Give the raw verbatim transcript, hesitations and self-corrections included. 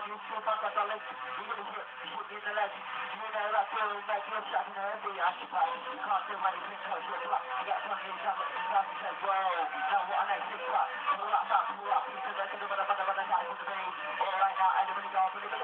you still fuck up the link. You gonna hit, hit me in the leg. You know that feeling like you're shot in the head, but I should pass. You can't do anything cause you're black. You got twenty years out of the class and say, whoa, now what a nice thing, but pull that back, pull that piece of the to the bottom of the bottom, guys, with the beat. Alright now, everybody go for the